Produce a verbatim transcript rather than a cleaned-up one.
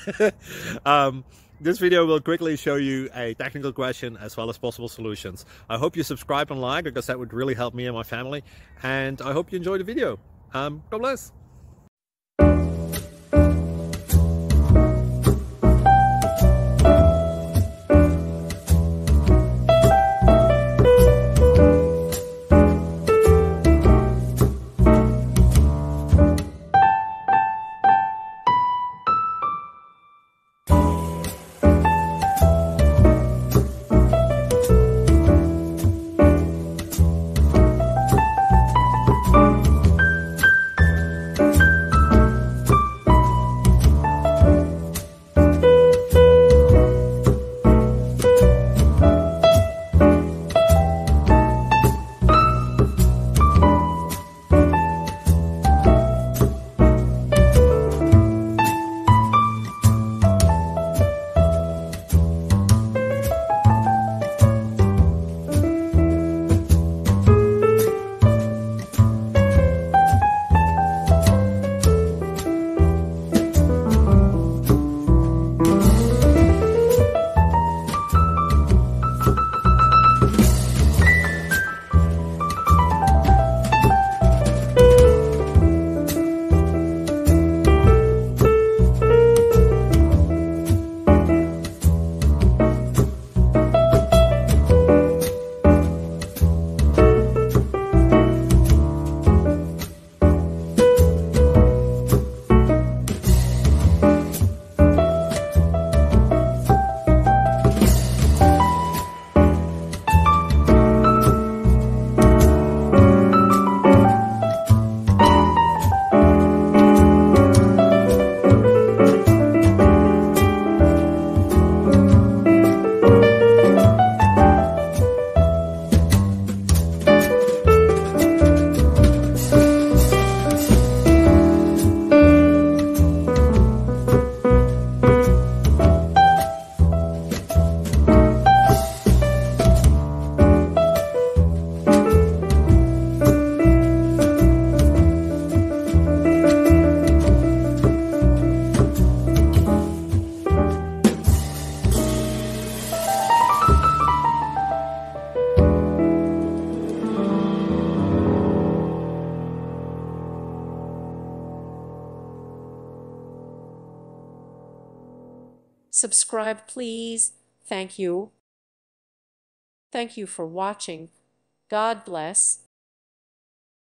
um, this video will quickly show you a technical question as well as possible solutions. I hope you subscribe and like, because that would really help me and my family. And I hope you enjoy the video. Um, God bless. Subscribe, please. Thank you. Thank you for watching. God bless.